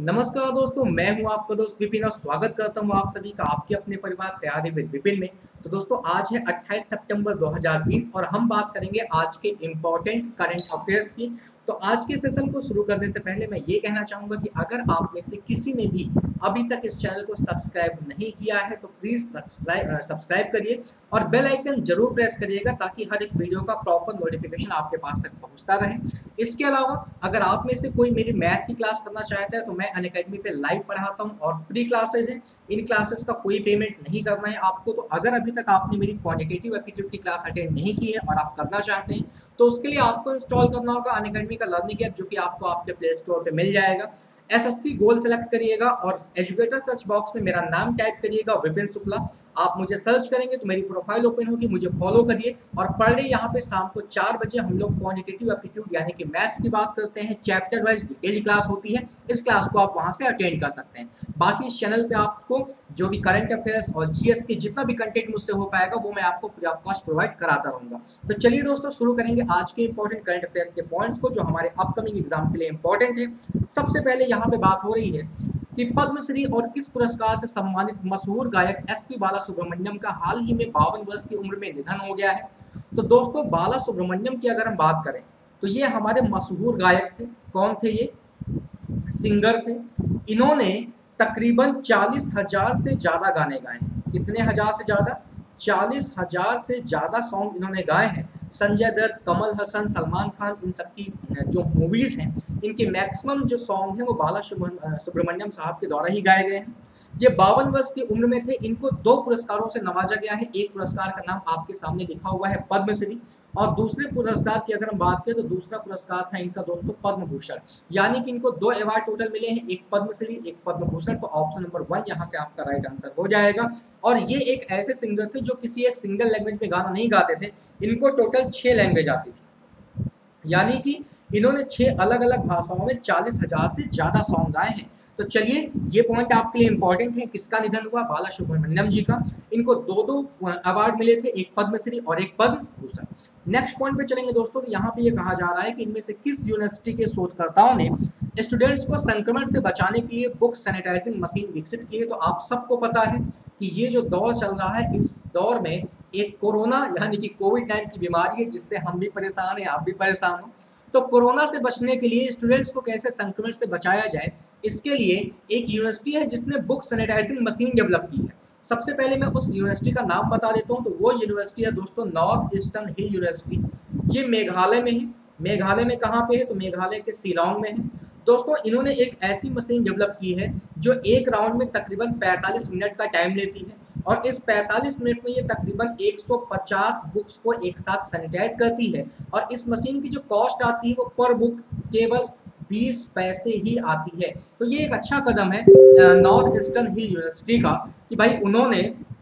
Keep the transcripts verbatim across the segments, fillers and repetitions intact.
नमस्कार दोस्तों, मैं हूं आपका दोस्त विपिन और स्वागत करता हूं आप सभी का आपके अपने परिवार तैयारी विद विपिन में। तो दोस्तों, आज है अट्ठाईस सितंबर दो हज़ार बीस और हम बात करेंगे आज के इम्पोर्टेंट करंट अफेयर्स की। तो आज के सेशन को शुरू करने से पहले मैं ये कहना चाहूँगा कि अगर आप में से किसी ने भी अभी तक इस चैनल को सब्सक्राइब नहीं किया है तो प्लीज़ सब्सक्राइब सब्सक्राइब करिए और बेल आइकन जरूर प्रेस करिएगा ताकि हर एक वीडियो का प्रॉपर नोटिफिकेशन आपके पास तक पहुँचता रहे। इसके अलावा अगर आप में से कोई मेरी मैथ की क्लास करना चाहता है तो मैं अनअकैडमी पे लाइव पढ़ाता हूँ और फ्री क्लासेज हैं। इन क्लासेस का कोई पेमेंट नहीं करना है आपको। तो अगर अभी तक आपने मेरी क्वांटिटेटिव एप्टीट्यूड की क्लास अटेंड नहीं की है और आप करना चाहते हैं तो उसके लिए आपको इंस्टॉल करना होगा अनअकैडमी का लर्निंग ऐप, जो कि आपको आपके प्ले स्टोर पे मिल जाएगा। एसएससी गोल सेलेक्ट करिएगा और एजुकेटर सर्च बॉक्स में मेरा नाम टाइप करिएगा, विपिन शुक्ला। आप मुझे सर्च करेंगे तो मेरी प्रोफाइल ओपन होगी, मुझे फॉलो करिए। और पर डे यहाँ पे शाम को चार बजे हम लोग क्वांटिटेटिव एप्टीट्यूड यानी कि मैथ्स की बात करते हैं। चैप्टर वाइज डिटेल क्लास होती है, इस क्लास को आप वहाँ से अटेंड कर सकते हैं। बाकी इस चैनल पे आपको जो भी करंट अफेयर्स और जीएस के जितना भी कंटेंट मुझसे हो पाएगा वो मैं आपको फ्री ऑफ कॉस्ट प्रोवाइड कराता रहूँगा। तो चलिए दोस्तों, शुरू करेंगे आज के इंपॉर्टेंट करंट अफेयर्स के पॉइंट्स को जो हमारे अपकमिंग एग्जाम के लिए इंपॉर्टेंट है। सबसे पहले यहाँ पे बात हो रही है कि पद्मश्री और किस पुरस्कार से सम्मानित मशहूर गायक एसपी बालासुब्रमण्यम का हाल ही में बावन वर्ष की उम्र में निधन हो गया है। तो दोस्तों, बालासुब्रमण्यम की अगर हम बात करें तो ये हमारे मशहूर गायक थे। कौन थे ये? सिंगर थे। इन्होंने तकरीबन चालीस हजार से ज्यादा गाने गाए हैं। कितने हजार से ज्यादा? चालीस हजार से ज्यादा सॉन्ग इन्होंने गाए हैं। संजय दत्त, कमल हसन, सलमान खान, इन सबकी जो मूवीज हैं इनके मैक्सिमम जो सॉन्ग हैं वो बाला सुब्रमण्यम साहब के द्वारा ही गाए गए हैं। ये बावन वर्ष की उम्र में थे। इनको दो पुरस्कारों से नवाजा गया है। एक पुरस्कार का नाम आपके सामने लिखा हुआ है, पद्मश्री, और दूसरे पुरस्कार की अगर हम बात करें तो दूसरा पुरस्कार था इनका दोस्तों पद्म भूषण। यानी कि इनको दो अवार्ड टोटल मिले हैं, एक पद्मश्री एक पद्म भूषण। तो ऑप्शन नंबर वन यहाँ से आपका राइट आंसर हो जाएगा। और ये एक ऐसे सिंगर थे जो किसी एक सिंगल लैंग्वेज में गाना नहीं गाते थे, इनको टोटल छह लैंग्वेज आती थी। यानी कि इन्होंने छह अलग अलग भाषाओं में चालीस हजार से ज्यादा सॉन्ग गाए हैं। तो चलिए, ये पॉइंट आपके लिए इंपॉर्टेंट है। किसका निधन हुआ? बाला सुब्रमण्यम जी का। इनको दो दो अवार्ड मिले थे, एक पद्मश्री और एक पद्म भूषण। नेक्स्ट पॉइंट पे चलेंगे दोस्तों। यहाँ पे ये कहा जा रहा है कि इनमें से किस यूनिवर्सिटी के शोधकर्ताओं ने स्टूडेंट्स को संक्रमण से बचाने के लिए बुक सैनिटाइजिंग मशीन विकसित की है। तो आप सबको पता है कि ये जो दौर चल रहा है, इस दौर में एक कोरोना यानी कि कोविड नाइन्टीन की बीमारी है जिससे हम भी परेशान हैं, आप भी परेशान हो। तो कोरोना से बचने के लिए स्टूडेंट्स को कैसे संक्रमण से बचाया जाए, इसके लिए एक यूनिवर्सिटी है जिसने बुक सैनिटाइजिंग मशीन डेवलप की है। सबसे पहले मैं उस यूनिवर्सिटी का नाम बता देता हूँ। तो वो यूनिवर्सिटी है दोस्तों नॉर्थ ईस्टर्न हिल यूनिवर्सिटी। ये मेघालय में है। मेघालय में कहाँ पे है? तो मेघालय के शिलांग में है। दोस्तों, इन्होंने एक ऐसी मशीन डेवलप की है जो एक राउंड में तकरीबन पैंतालीस मिनट का टाइम लेती है और इस पैंतालीस मिनट में ये तकरीबन एक सौ पचास बुक्स को एक साथ सैनिटाइज करती है। और इस मशीन की जो कॉस्ट आती है वो पर बुक केवल बीस पैसे ही आती है। तो ये एक अच्छा कदम है नॉर्थ ईस्टर्न हिल यूनिवर्सिटी का कि भाई उन्होंने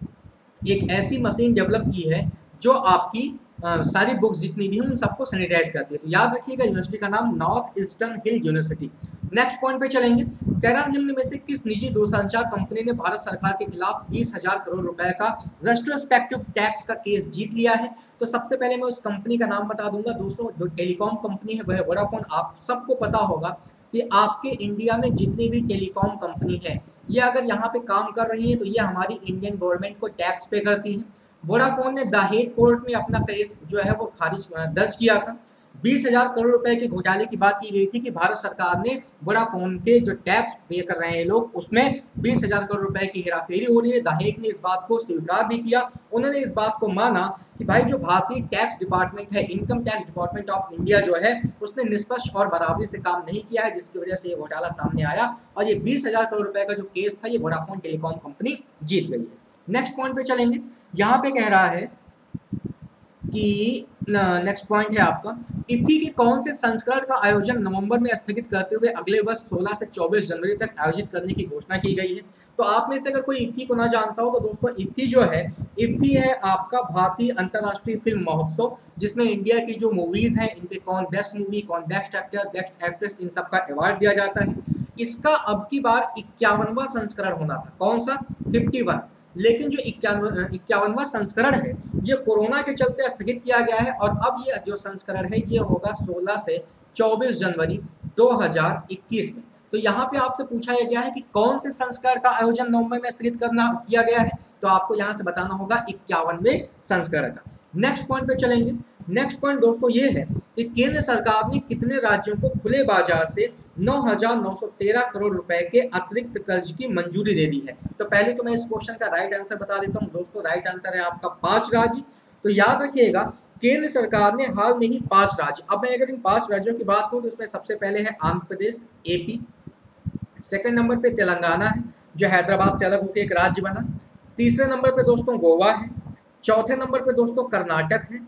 एक ऐसी मशीन डेवलप की है जो आपकी आ, सारी बुक्स जितनी भी हैं उन सबको सैनिटाइज करती है। तो याद रखिएगा, यूनिवर्सिटी का नाम north eastern hill university. Next point पे चलेंगे। कह रहा निम्न में से किस निजी दूरसंचार कंपनी ने भारत सरकार के खिलाफ बीस हजार करोड़ रुपए का रेट्रोस्पेक्टिव टैक्स का केस जीत लिया है? तो सबसे पहले मैं उस कंपनी का नाम बता दूंगा। दूसरों जो टेलीकॉम कंपनी है वह है वोडाफोन। आप सबको पता होगा कि आपके इंडिया में जितनी भी टेलीकॉम कंपनी है ये अगर यहाँ पे काम कर रही है तो ये हमारी इंडियन गवर्नमेंट को टैक्स पे करती है। वोडाफोन ने द हेग कोर्ट में अपना केस जो है वो खारिज दर्ज किया था। बीस हजार करोड़ रुपए के घोटाले की बात की गई थी कि भारत सरकार ने वोडाफोन के जो टैक्स पे कर रहे हैं लोग उसमें बीस हजार करोड़ रुपए की हेराफेरी हो रही है। द हेग ने इस बात को स्वीकार भी किया। उन्होंने इस बात को माना कि भाई जो भारतीय टैक्स डिपार्टमेंट है, income tax department of India जो है, उसने निष्पक्ष और बराबरी से काम नहीं किया है, जिसकी वजह से ये घोटाला सामने आया और ये बीस हजार करोड़ रुपए का जो केस था ये वोडाफोन टेलीकॉम कंपनी जीत गई है। नेक्स्ट पॉइंट पे चलेंगे। यहाँ पे कह रहा है कि नेक्स्ट पॉइंट है आपका, इफ्फी के कौन से संस्करण का आयोजन नवंबर में स्थगित करते हुए अगले वर्ष सोलह से चौबीस जनवरी तक आयोजित करने की घोषणा की गई है? तो आप में से अगर कोई इफ्फी को ना जानता हो तो दोस्तों, इफ्फी जो है, इफ्फी है आपका भारतीय अंतर्राष्ट्रीय फिल्म महोत्सव, जिसमें इंडिया की जो मूवीज हैं इनके कौन बेस्ट मूवी, कौन बेस्ट एक्टर, बेस्ट एक्ट्रेस, इन सब का अवार्ड दिया जाता है। इसका अब की बार इक्यावनवा संस्करण होना था। कौन सा? Fifty one. लेकिन जो इक्यावनवा संस्करण है ये कोरोना के चलते स्थगित किया गया है और अब ये जो संस्करण है ये होगा सोलह से चौबीस जनवरी दो हज़ार इक्कीस में। तो यहाँ पे आपसे पूछा गया है कि कौन से संस्करण का आयोजन नवंबर में स्थगित करना किया गया है, तो आपको यहाँ से बताना होगा इक्यावनवें संस्करण का। नेक्स्ट पॉइंट पे चलेंगे। नेक्स्ट पॉइंट दोस्तों ये है कि केंद्र सरकार ने कितने राज्यों को खुले बाजार से नौ हजार नौ सौ तेरह करोड़ रुपए के अतिरिक्त कर्ज की मंजूरी दे दी है। तो पहले तो मैं इस क्वेश्चन का राइट आंसर बता देता हूँ दोस्तों, राइट आंसर है आपका पांच राज्य। तो याद रखिएगा केंद्र सरकार ने हाल में ही पांच राज्य, अब मैं अगर इन पांच राज्यों की बात करूं तो इसमें सबसे पहले है Andhra Pradesh AP, second number पे तेलंगाना है जो हैदराबाद से अलग होकर एक राज्य बना, तीसरे नंबर पे दोस्तों गोवा है, चौथे नंबर पे दोस्तों कर्नाटक है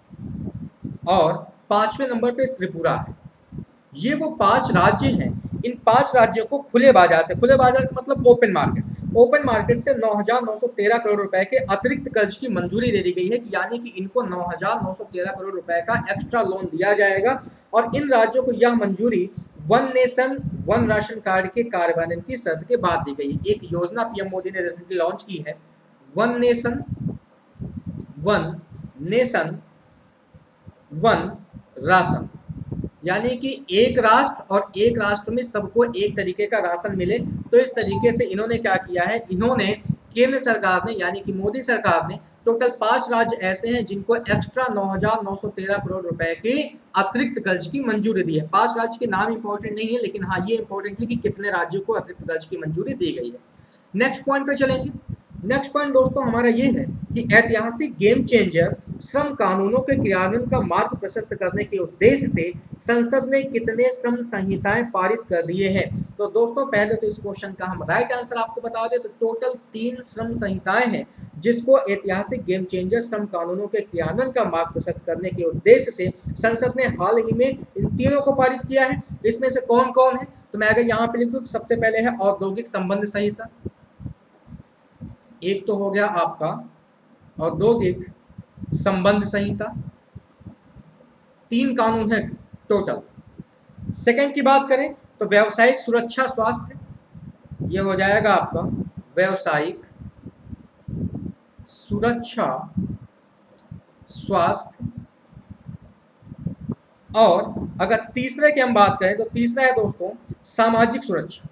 और पांचवें नंबर पे त्रिपुरा है। ये वो पांच राज्य हैं, इन पांच राज्यों को खुले बाजार से, खुले बाजार का मतलब ओपन मार्केट, ओपन मार्केट से नौ हजार नौ सौ तेरह करोड़ रुपए के अतिरिक्त कर्ज की मंजूरी दे दी गई है, यानी कि इनको नौ हजार नौ सौ तेरह करोड़ रुपए का एक्स्ट्रा लोन दिया जाएगा। और इन राज्यों को यह मंजूरी one nation one ration card के कार्यान्वयन की शर्त के बाद दी गई। एक योजना पीएम मोदी ने रिसेंटली लॉन्च की है, one nation one nation one ration, यानी कि एक राष्ट्र और एक राष्ट्र में सबको एक तरीके का राशन मिले। तो इस तरीके से इन्होंने क्या किया है, इन्होंने केंद्र सरकार ने यानी कि मोदी सरकार ने टोटल पांच राज्य ऐसे हैं जिनको एक्स्ट्रा नौ हजार नौ सौ तेरह करोड़ रुपए के अतिरिक्त कर्ज की मंजूरी दी है। पांच राज्य के नाम इंपॉर्टेंट नहीं है, लेकिन हाँ ये इंपॉर्टेंट है कि कितने राज्यों को अतिरिक्त कर्ज की मंजूरी दी गई है। नेक्स्ट पॉइंट पे चलेंगे। नेक्स्ट पॉइंट दोस्तों हमारा ये है कि ऐतिहासिक गेम चेंजर श्रम कानूनों के क्रियान्वयन का मार्ग प्रशस्त करने के उद्देश्य से संसद ने कितने श्रम संहिताएं पारित कर दिए हैं। तो दोस्तों पहले तो इस क्वेश्चन का हम राइट आंसर आपको बता दें, तो टोटल तीन श्रम संहिताएं हैं जिसको ऐतिहासिक गेम चेंजर श्रम कानूनों के क्रियान्वयन का मार्ग प्रशस्त करने के उद्देश्य से संसद ने हाल ही में इन तीनों को पारित किया है। इसमें से कौन कौन है, तो मैं अगर यहाँ पे लिख दूं तो सबसे पहले है औद्योगिक संबंध संहिता, एक तो हो गया आपका औद्योगिक संबंध संहिता, तीन कानून है टोटल। सेकंड की बात करें तो व्यावसायिक सुरक्षा स्वास्थ्य, ये हो जाएगा आपका व्यावसायिक सुरक्षा स्वास्थ्य। और अगर तीसरे की हम बात करें तो तीसरा है दोस्तों सामाजिक सुरक्षा,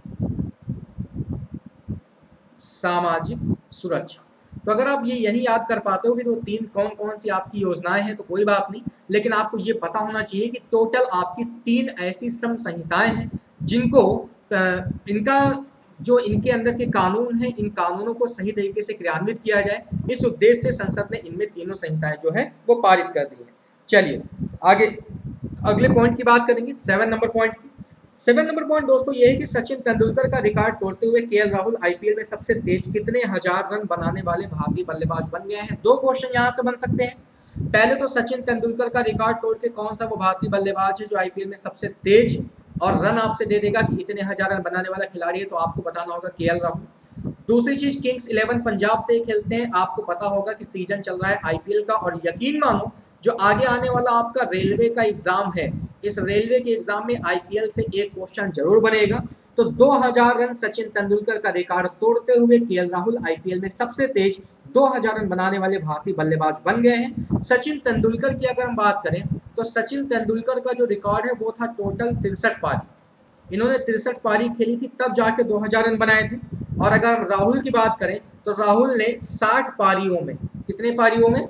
सामाजिक सुरक्षा। तो अगर आप ये यही याद कर पाते हो कि वो तीन कौन कौन सी आपकी योजनाएं हैं तो कोई बात नहीं, लेकिन आपको ये पता होना चाहिए कि टोटल आपकी तीन ऐसी श्रम संहिताएं हैं जिनको इनका जो इनके अंदर के कानून हैं, इन कानूनों को सही तरीके से क्रियान्वित किया जाए, इस उद्देश्य से संसद ने इनमें तीनों संहिताएं जो है वो पारित कर दी है। चलिए आगे अगले पॉइंट की बात करेंगे, सेवन नंबर पॉइंट की। सेवन नंबर पॉइंट दोस्तों ये है कि सचिन तेंदुलकर का रिकॉर्ड तोड़ते हुए केएल राहुल आईपीएल में सबसे तेज कितने हजार रन बनाने वाले भारतीय बल्लेबाज बन गए हैं। दो क्वेश्चन यहाँ से बन सकते हैं। पहले तो सचिन तेंदुलकर का रिकॉर्ड तोड़ के कौन सा वो भारतीय बल्लेबाज है जो आईपीएल में सबसे तेज और रन आपसे दे देगा कि इतने हजार रन बनाने वाला खिलाड़ी है, तो आपको बताना होगा केएल राहुल। दूसरी चीज किंग्स इलेवन पंजाब से खेलते हैं, आपको पता होगा कि सीजन चल रहा है आईपीएल का, और यकीन मानो जो आगे आने वाला आपका रेलवे का एग्जाम है, इस रेलवे के एग्जाम में आईपीएल से एक क्वेश्चन जरूर बनेगा। तो दो हजार रन सचिन तेंदुलकर का रिकॉर्ड तोड़ते हुए केएल राहुल आईपीएल में सबसे तेज दो हजार रन बनाने वाले भारतीय बल्लेबाज बन गए हैं। सचिन तेंदुलकर की अगर हम बात करें तो सचिन तेंदुलकर का जो रिकॉर्ड है वो था टोटल तिरसठ पारी, इन्होंने तिरसठ पारी खेली थी तब जाके दो हजार रन बनाए थे। और अगर हम राहुल की बात करें तो राहुल ने साठ पारियों में, कितने पारियों में,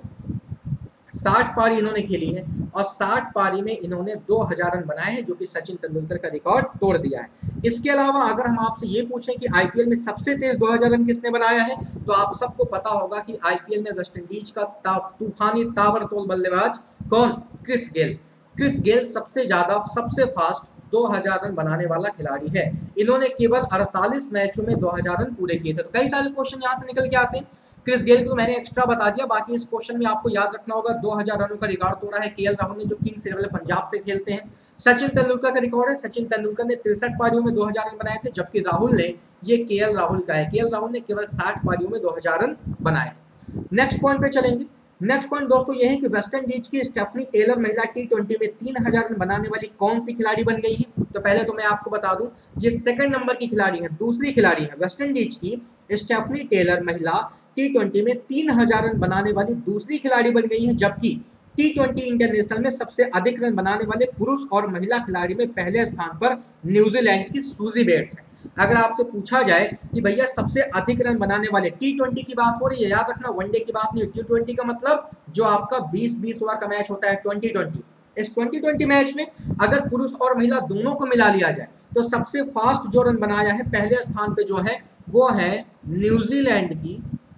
साठ पारी इन्होंने खेली है और साठ पारी में इन्होंने दो हजार रन बनाए हैं, जो कि सचिन तेंदुलकर का रिकॉर्ड तोड़ दिया है। इसके अलावा अगर हम आपसे ये पूछें कि आईपीएल में सबसे तेज दो हजार रन किसने बनाया है, तो आप सबको पता होगा कि आईपीएल में वेस्ट इंडीज का तूफानी ताबड़तोड़ बल्लेबाज कौन, क्रिस गेल। क्रिस गेल सबसे ज्यादा सबसे फास्ट दो हजार रन बनाने वाला खिलाड़ी है। इन्होंने केवल अड़तालीस मैचों में दो हजार रन पूरे किए थे। तो कई सारे क्वेश्चन यहाँ से निकल के आते हैं। क्रिस गेल को मैंने एक्स्ट्रा बता दिया, बाकी इस क्वेश्चन में आपको याद रखना होगा दो हजार रनों का रिकॉर्ड तोड़ा है केएल राहुल ने, जो किंग्स इलेवन पंजाब से खेलते हैं। सचिन तेंदुलकर का रिकॉर्ड है, सचिन तेंदुलकर ने तिरसठ पारियों में दो हजार रन बनाए थे, जबकि राहुल ने, ये केएल राहुल का है, केएल राहुल ने केवल साठ पारियों में दो हजार रन बनाए। नेक्स्ट पॉइंट पे चलेंगे। नेक्स्ट पॉइंट दोस्तों ये है कि वेस्ट इंडीज की स्टेफनी टेलर महिला टी ट्वेंटी में तीन हजार रन बनाने वाली कौन सी खिलाड़ी बन गई है। तो पहले तो मैं आपको बता दूं ये सेकंड नंबर की खिलाड़ी है, दूसरी खिलाड़ी है वेस्ट इंडीज की स्टेफनी टेलर महिला टी ट्वेंटी में तीन हजार रन बनाने वाली दूसरी खिलाड़ी बन गई है, जबकि टी ट्वेंटी इंटरनेशनल में सबसे अधिक रन बनाने वाले पुरुष और महिला खिलाड़ी में पहले स्थान पर न्यूजीलैंड की सूजी बेट्स है। अगर आपसे पूछा जाए कि भैया सबसे अधिक रन बनाने वाले, टी ट्वेंटी की बात हो रही है, याद रखना वनडे की बात नहीं, टी ट्वेंटी का मतलब जो आपका बीस बीस ओवर का मैच होता है ट्वेंटी ट्वेंटी। इस ट्वेंटी ट्वेंटी मैच में अगर पुरुष और महिला दोनों को मिला लिया जाए तो सबसे फास्ट जो रन बनाया है पहले स्थान पे जो है वो है न्यूजीलैंड की,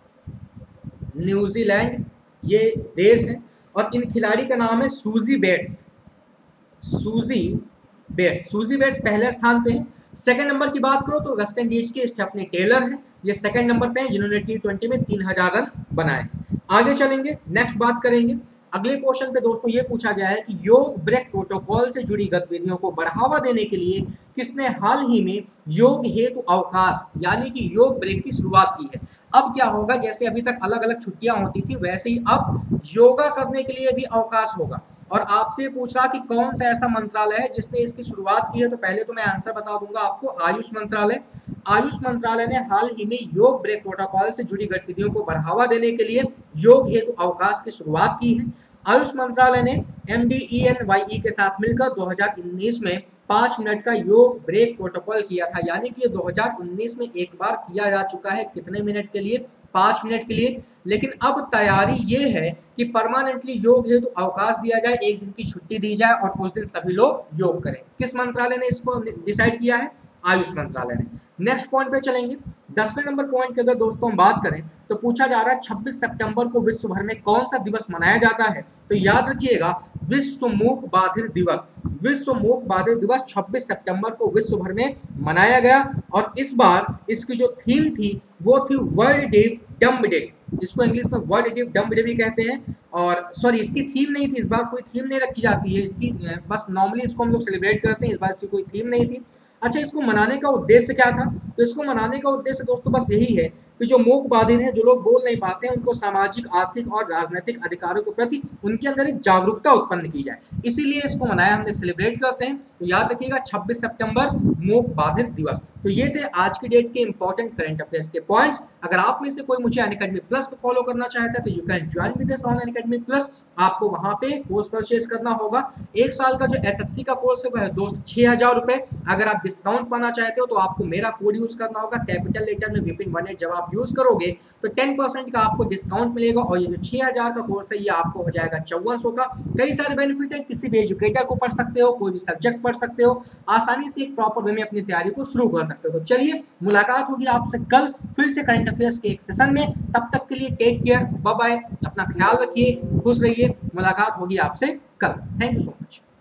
न्यूजीलैंड ये देश है और इन खिलाड़ी का नाम है Suzie Bates, Suzie Bates, Suzie Bates पहले स्थान पे है। सेकंड नंबर की बात करो तो वेस्ट इंडीज के स्टेफनी टेलर है, ये सेकंड नंबर पे है जिन्होंने टी ट्वेंटी में तीन हजार रन बनाए। आगे चलेंगे, नेक्स्ट बात करेंगे। अगले क्वेश्चन पे दोस्तों ये पूछा गया है कि योग ब्रेक प्रोटोकॉल से जुड़ी गतिविधियों को बढ़ावा देने के लिए किसने हाल ही में योग हेतु अवकाश यानी कि योग ब्रेक की शुरुआत की है। अब क्या होगा, जैसे अभी तक अलग अलग छुट्टियां होती थी वैसे ही अब योगा करने के लिए भी अवकाश होगा। और आपसे पूछ रहा कि कौन सा ऐसा मंत्रालय है जिसने इसकी शुरुआत की है, तो पहले तो मैं आंसर बता दूंगा आपको, आयुष मंत्रालय। आयुष मंत्रालय ने हाल ही में योग ब्रेक प्रोटोकॉल से जुड़ी गतिविधियों को बढ़ावा देने के लिए योग हेतु अवकाश की शुरुआत की है। आयुष मंत्रालय ने M D E N Y E के साथ मिलकर दो हज़ार उन्नीस में पाँच मिनट का योग ब्रेक प्रोटोकॉल किया था, यानी कि ये दो हज़ार उन्नीस में एक बार किया जा चुका है। कितने मिनट के लिए? पाँच मिनट के लिए। लेकिन अब तैयारी ये है कि परमानेंटली योग हेतु तो अवकाश दिया जाए, एक दिन की छुट्टी दी जाए और उस दिन सभी लोग योग करें। किस मंत्रालय ने इसको डिसाइड किया है? आयुष मंत्रालय ने। नेक्स्ट पॉइंट पे चलेंगे। दसवें नंबर पॉइंट की अगर दोस्तों हम बात करें तो पूछा जा रहा है छब्बीस सितंबर को विश्व भर में कौन सा दिवस मनाया जाता है, तो याद रखिएगा विश्व मूक बधिर दिवस। विश्व मूक बधिर दिवस छब्बीस सितंबर को विश्व भर में मनाया गया और इस बार इसकी जो थीम थी वो थी वर्ल्ड डेफ डम्ब डे, इसको इंग्लिश में वर्ल्ड डेफ डम्ब डे भी कहते हैं। और सॉरी इसकी थीम नहीं थी, इस बार कोई थीम नहीं रखी जाती है इसकी, बस नॉर्मली इसको हम लोग सेलिब्रेट करते हैं, इस बार इसकी कोई थीम नहीं थी। अच्छा, इसको मनाने का उद्देश्य क्या था? तो इसको मनाने का उद्देश्य दोस्तों बस यही है कि जो मूक बधिर हैं, जो लोग बोल नहीं पाते हैं, उनको सामाजिक, आर्थिक और राजनीतिक अधिकारों के प्रति उनके अंदर एक जागरूकता उत्पन्न की जाए, इसीलिए इसको मनाया, हम सेलिब्रेट करते हैं। तो याद रखिएगा छब्बीस सितंबर मूक बधिर दिवस। तो ये थे आज की डेट के इंपॉर्टेंट करंट अफेयर्स के पॉइंट्स। अगर आप में से कोई मुझे अनअकैडमी प्लस पे फॉलो करना चाहता है तो you can join with us on Unacademy plus. आपको वहां पे कोर्स परचेज करना होगा। एक साल का जो एसएससी का कोर्स है वह है दोस्त छह हजार रुपए। अगर आप डिस्काउंट पाना चाहते हो तो आपको मेरा कोड यूज करना होगा, कैपिटल लेटर में विपिन वन एट। जब आप यूज करोगे तो टेन परसेंट का आपको डिस्काउंट मिलेगा और ये जो छह हजार का कोर्स है ये आपको हो जाएगा चौवन सौ का। कई सारे बेनिफिट है, किसी भी एजुकेटर को पढ़ सकते हो, कोई भी सब्जेक्ट पढ़ सकते हो, आसानी से एक प्रॉपर वे में अपनी तैयारी को शुरू कर सकते हो। तो चलिए मुलाकात होगी आपसे कल फिर से करंट अफेयर्स के एक सेशन में। तब तक के लिए टेक केयर, बाय बाय, अपना ख्याल रखिए, खुश रहिए। मुलाकात होगी आपसे कल। Thank you so much.